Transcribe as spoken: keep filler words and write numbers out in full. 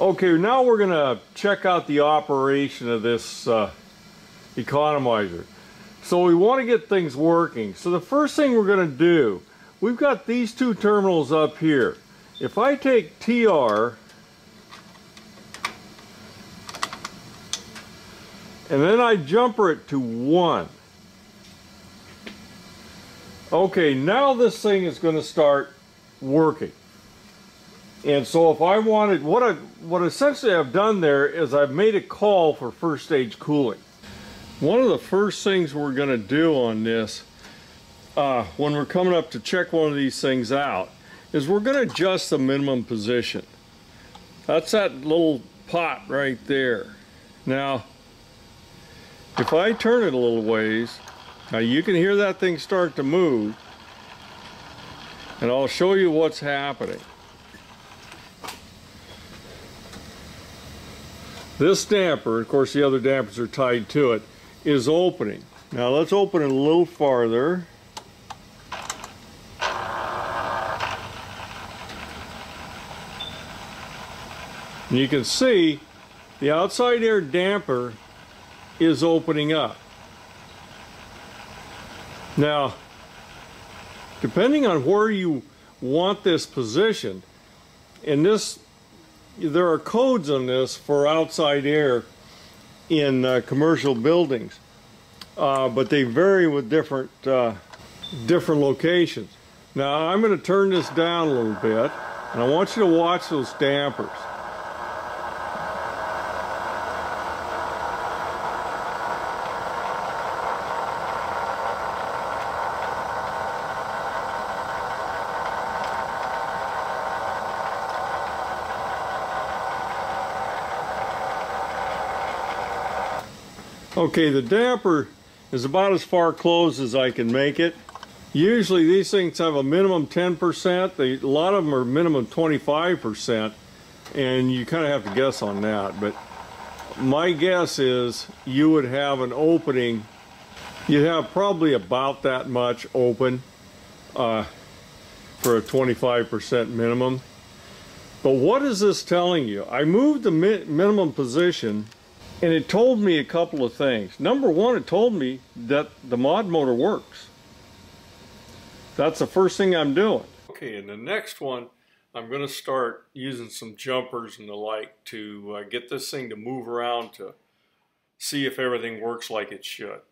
Okay, now we're gonna check out the operation of this uh, economizer. So we want to get things working. So the first thing we're gonna do, we've got these two terminals up here. If I take T R and then I jumper it to one. Okay, now this thing is going to start working. And so if I wanted, what I what essentially I've done there is I've made a call for first stage cooling. One of the first things we're going to do on this, uh, when we're coming up to check one of these things out, is we're going to adjust the minimum position. That's that little pot right there. Now, if I turn it a little ways, now you can hear that thing start to move, and I'll show you what's happening. This damper, of course the other dampers are tied to it, is opening. Now let's open it a little farther. And you can see the outside air damper is opening up. Now, depending on where you want this positioned, in this, there are codes on this for outside air in uh, commercial buildings, uh, but they vary with different uh, different locations. Now, I'm going to turn this down a little bit, and I want you to watch those dampers. Okay, the damper is about as far closed as I can make it. Usually these things have a minimum ten percent. They, a lot of them are minimum twenty-five percent, and you kind of have to guess on that. But my guess is you would have an opening. You'd have probably about that much open uh, for a twenty-five percent minimum. But what is this telling you? I moved the mi minimum position, and it told me a couple of things. Number one, it told me that the mod motor works. That's the first thing I'm doing. Okay, and the next one, I'm going to start using some jumpers and the like to uh, get this thing to move around to see if everything works like it should.